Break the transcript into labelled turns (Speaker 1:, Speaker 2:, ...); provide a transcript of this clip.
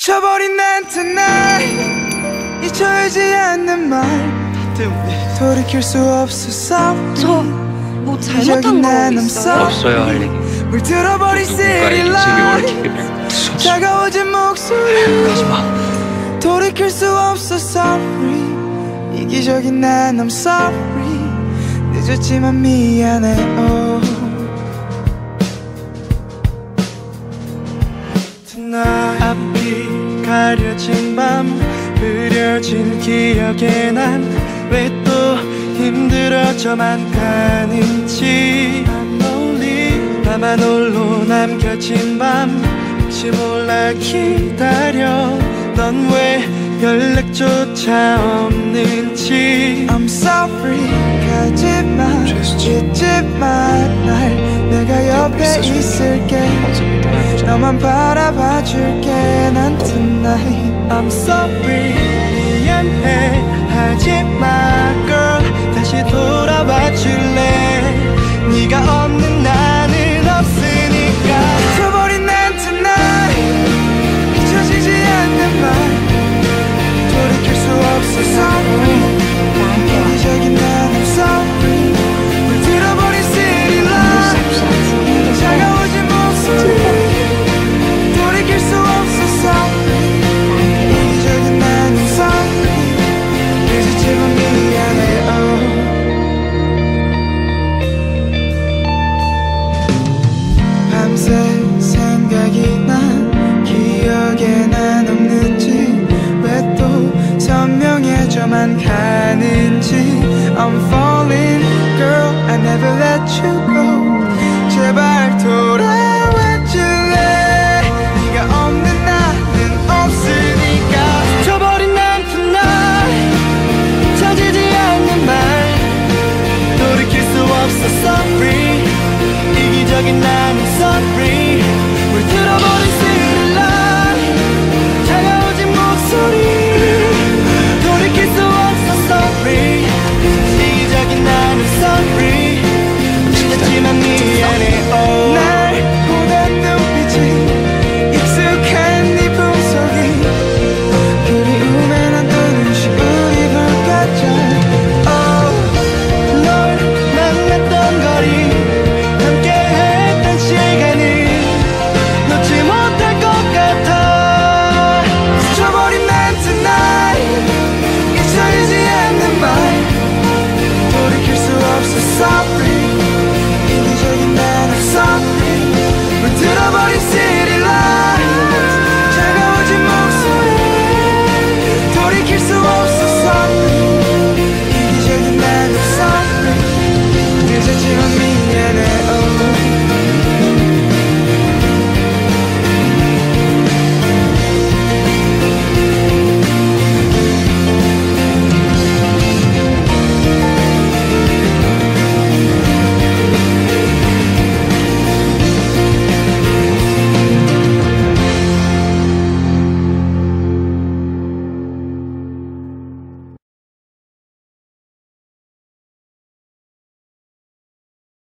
Speaker 1: 지쳐버린 난 tonight 잊혀지지 않는 말 돌이킬 수 없어
Speaker 2: 저 뭐 잘못한 거 있어요?
Speaker 3: 없어요 할 얘기.
Speaker 1: 물들어버린 city light 차가워진 목소리
Speaker 3: 가지마.
Speaker 1: 돌이킬 수 없어 sorry 이기적인 난 I'm sorry 늦었지만 미안해 oh. Tonight 앞이 가려진 밤 흐려진 기억에 난 왜 또 힘들어져만 가는지 I'm lonely 나만 홀로 남겨진 밤 혹시 몰라 기다려 넌 왜 연락조차 없는지 I'm sorry 가지마 잊지마 날 내가 옆에 있을게 너만 바라봐줄게 난 tonight I'm sorry 미안해 하지마 girl 다시 돌아와줄래 네가 없는 나는 없으니까 잊혀버린 난 tonight 잊혀지지 않는 말 돌이킬 수 없어 sorry 이기적인 난 I'm sorry 물들어버린 city light 차가워진 목소리 돌이킬 수 없어 sorry 이기적인 난 I'm sorry 늦었지만 미안해 oh. 밤새 생각이 나 기억에 난 없는지 왜 또 선명해져만 가는